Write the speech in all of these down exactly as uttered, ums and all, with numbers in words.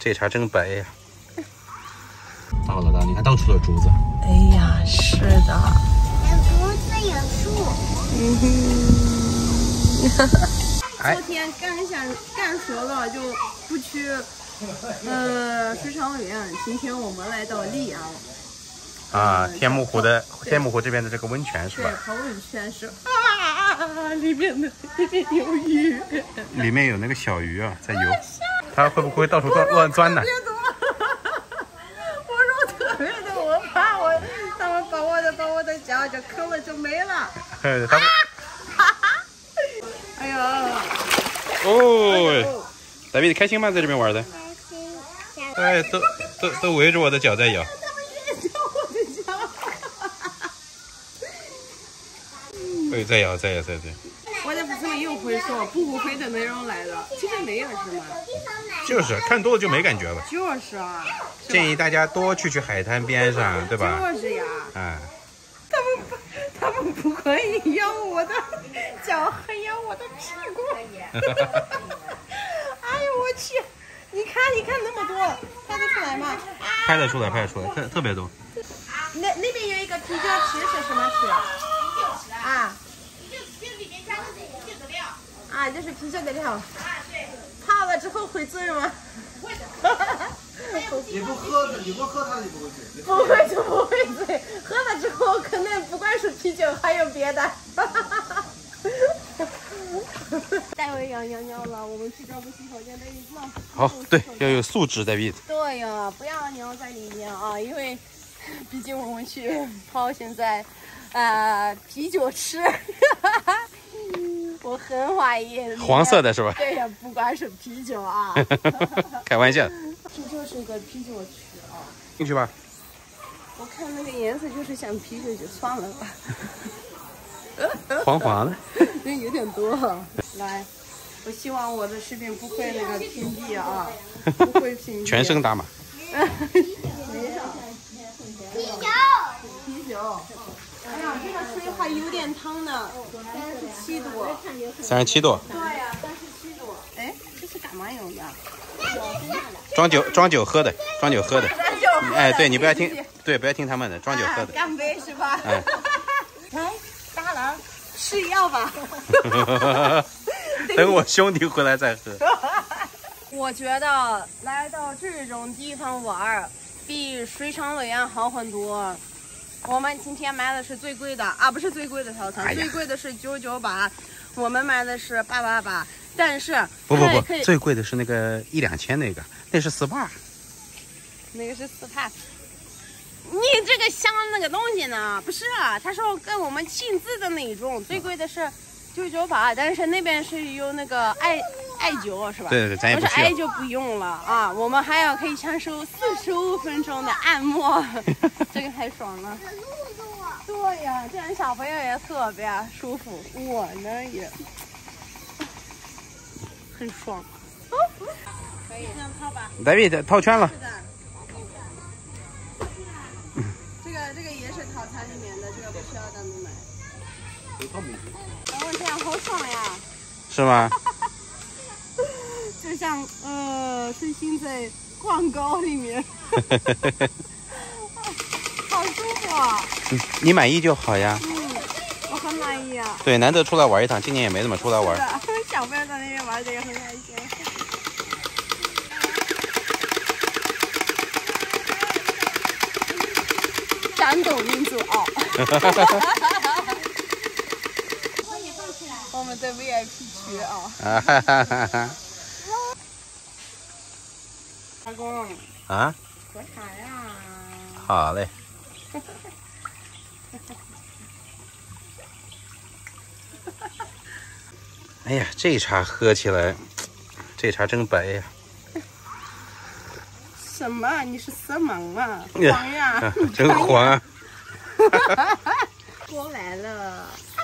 这茶真白呀！到了到了，你看到处都是竹子。 哎呀，是的。 竹子有树。 嗯哼。 昨天干想干熟了就不去，呃，水上乐园。今天我们来到溧阳。 啊，天目湖的天目湖这边的这个温泉是吧？ 对，泡温泉是啊，里面的里面有鱼， 里面有那个小鱼啊在游，它会不会到处乱乱钻呢？ 我说特别多，我怕我他们把我的把我的脚就坑了就没了。 它哎呀！ 哦，大卫，你开心吗？在这边玩的？ 开心。 哎，都都都围着我的脚在咬。对，再咬，再咬，再咬。 我的朋友又会说不会的那种来了，其实没有是吗？ 就是看多了就没感觉了。 就是啊。 建议大家多去去海滩边上，对吧？ 就是呀。 哎。 他们不，他们不可以咬我的脚，还咬我的屁股。哎呦我去！你看，你看那么多，拍得出来吗？ 拍得出来，拍得出来，特特别多。 那那边有一个啤酒池是什么池？啊， 啤酒池里面加的是啤酒的料。 啊，就是啤酒的料。啊，对。泡了之后会醉吗？ 不会的。 你不喝，你不喝它就不会醉。 不会就不会醉，喝了之后可能不光是啤酒，还有别的。待会要尿尿了，我们去找个洗手间的地方。 好，对，要有素质在里。 对呀，不要尿在里面啊，因为毕竟我们去泡现在，呃，啤酒池，我很怀疑。 黄色的是吧？ 对呀，不光是啤酒啊。 开玩笑。 这就是一个啤酒池啊。 进去吧。 我看那个颜色就是像啤酒，就算了吧。 黄黄的， 那有点多。来，我希望我的视频不会那个屏蔽啊，不会屏蔽。 全身打码。 没有。 啤酒。 啤酒。哎呀，这个水还有点烫呢，三十七度。 三十七度。 对呀，三十七度。哎，这是干嘛用的？ 装酒装酒喝的，装酒喝的。 装酒喝的。 哎，对你不要听，对，不要听他们的，装酒喝的。 干杯是吧？ 哎。 来，大郎，吃药吧。 等我兄弟回来再喝。 我觉得来到这种地方玩，比水上乐园好很多。我们今天买的是最贵的啊，不是最贵的套餐，哎、最贵的是九九八，我们买的是八八八。但是不不不，最贵的是那个一两千那个，那是 S P A。 那个是 S P A。你这个想那个东西呢？不是啊，他说跟我们亲自的那种，最贵的是九九八，但是那边是有那个艾艾灸是吧？ 对对对，咱也不需要。 我说艾灸不用了啊，我们还要可以享受四十五分钟的按摩，这个太爽了。对呀，这样小朋友也特别舒服，我呢也很爽。哦，可以这样套吧。 大卫套圈了。 这个这个也是套餐里面的，这个不需要单独买。然后这样好爽呀！ 是吗？ 就像呃，身心在广告里面，好舒服啊！ 你你满意就好呀。 嗯，我很满意啊。 对，难得出来玩一趟，今年也没怎么出来玩。 小朋友在那边玩的也很开心。战斗民族啊！我们在 V I P 区啊！ 啊哈哈哈哈！ 老公啊？ 喝茶呀！ 好嘞。哎呀，这茶喝起来，这茶真白呀！ 什么？你是色盲啊？黄呀！ 真黄！ 过来了！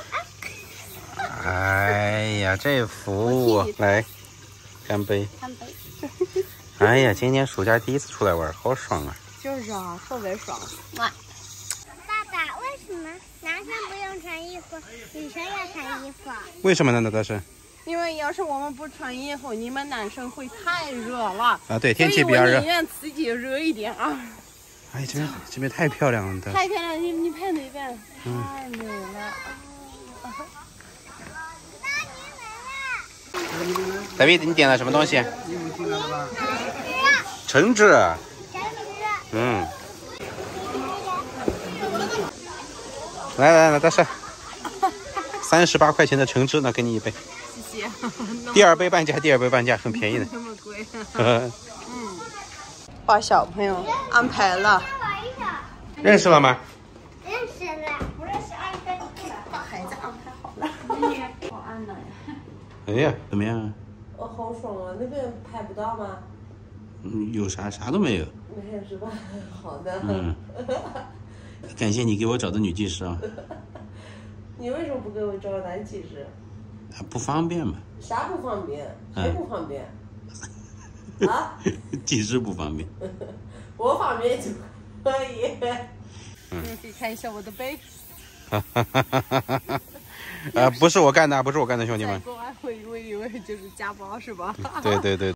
哎呀，这服务来，干杯！ 干杯！ 哎呀，今年暑假第一次出来玩，好爽啊！ 就是啊，特别爽。哇！ 爸爸，为什么男生不用穿衣服，女生要穿衣服？ 为什么呢？那都是。 因为要是我们不穿衣服，你们男生会太热了。 啊，对，天气比较热。 我宁愿自己热一点啊。 哎，这边这边太漂亮了， 太漂亮！你你拍那边，太美了。 大卫，你点了什么东西？橙汁。嗯。来来来，大帅，三十八块钱的橙汁，那给你一杯。 谢谢。 第二杯半价，第二杯半价，很便宜的。 那么贵。嗯。把小朋友安排了。 认识了吗？ 认识了，不认识阿姨带你去了。 把孩子安排好了。好安的呀。 哎呀，怎么样啊？ 哦，好爽啊！那边拍不到吗？ 嗯，有啥啥都没有。 没有是吧？好的。 嗯。感谢你给我找的女技师啊。 你为什么不给我找男技师？ 啊，不方便嘛。 啥不方便？谁不方便？啊？ 技师不方便。 我方便就可以。嗯，可以看一下我的背。 哈哈哈哈哈哈！呃，不是我干的，不是我干的，兄弟们。 国外会以为以为就是家暴是吧？ 对对对。